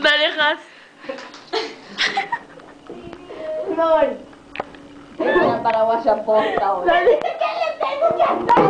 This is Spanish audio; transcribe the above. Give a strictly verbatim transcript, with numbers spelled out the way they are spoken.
alejas. No. Es una paraguaya posta, boludo. Dale. ¿Qué le tengo que hacer?